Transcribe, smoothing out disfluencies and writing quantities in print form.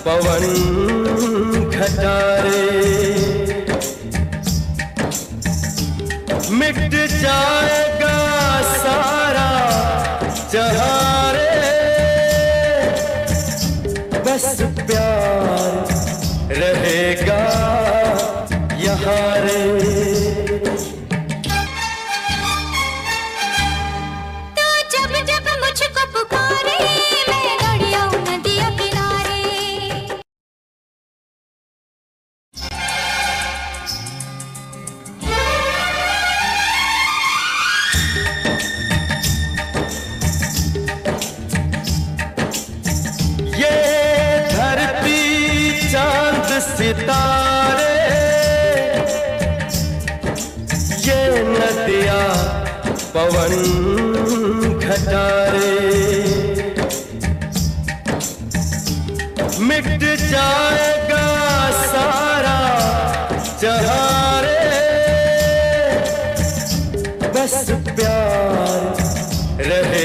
पवन घटारे, मिट जाएगा सारा जहां रे, बस प्यार रहेगा यहाँ रे। सितारे ये नदियाँ पवन घटारे, मिट जाएगा सारा जहां रे, बस प्यार रहे